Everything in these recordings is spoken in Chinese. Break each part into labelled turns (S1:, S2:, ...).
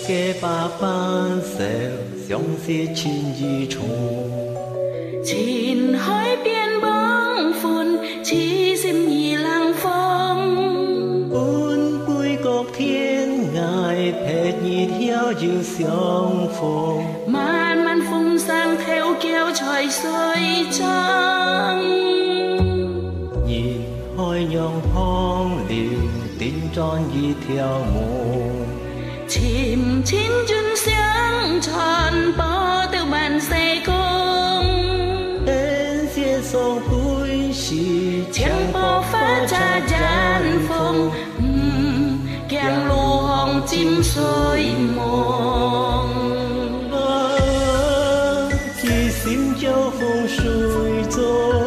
S1: 嘅八班石，相思千餘重。
S2: 前海邊幫歡，似閃而冷風。
S1: 半杯葛天涯，劈兒跳要相逢。
S2: 漫漫風霜跳叫才水中。
S1: 沿海洋旁聊，點裝一條夢。
S2: 潛千尊相傳，博得萬世功。
S1: 恩謝送杯時，
S2: 強波發乍陣風。鏡路紅漸水夢。
S1: 只閃交風水中。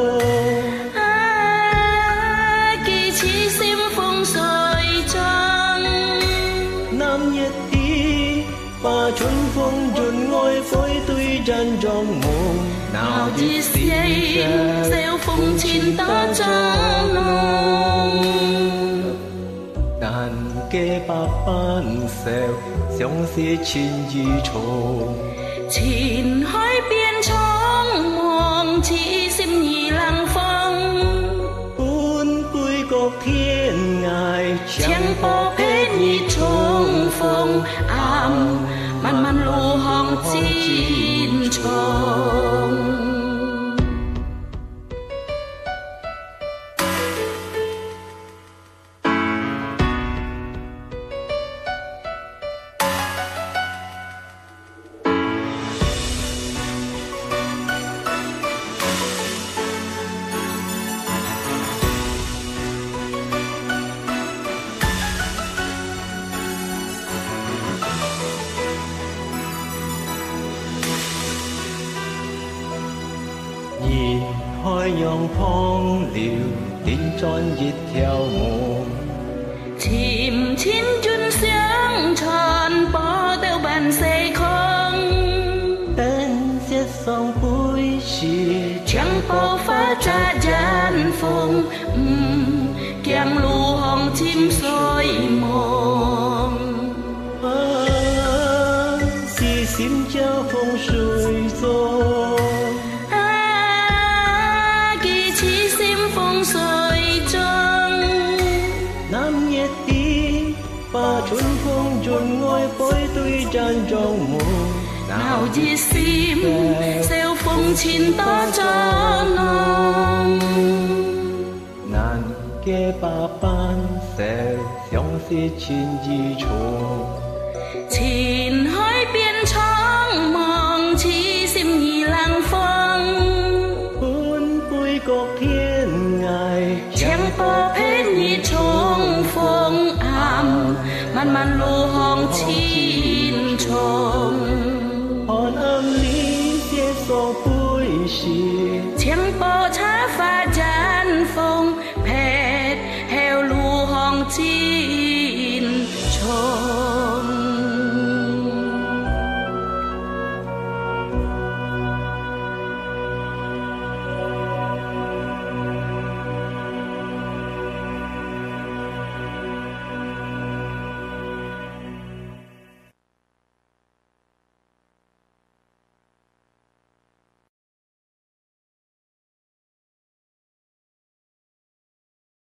S2: 幾次閃風水中。
S1: 南一啲，把春風盡愛背對陣中夢。
S2: nào chỉ xem gieo phong trên đó trong nông
S1: 難嘅百般愁，相思千餘重。
S2: 前海邊蒼茫，似閃而冷風。
S1: 半杯葛天涯，
S2: 強波劈兒重逢，漫漫路航千重。
S1: 沿海洋旁聊，點裝一條夢。
S2: 潛千尊相傳，博得萬世空。
S1: 燈色送杯時，
S2: 強波發乍陣風。鏡路紅漸水夢。
S1: 是閃交風水中。把春風盡愛背對陣中夢。
S2: nào chỉ sim gieo phong trên đó cho nông
S1: 難嘅百般愁，相思千餘重。
S2: 前海邊蒼茫，似閃而冷風。
S1: 半杯葛天涯，
S2: 強波劈兒重逢。漫漫路航千重，
S1: 看暗裡寫送杯時，
S2: 強波插發陣風。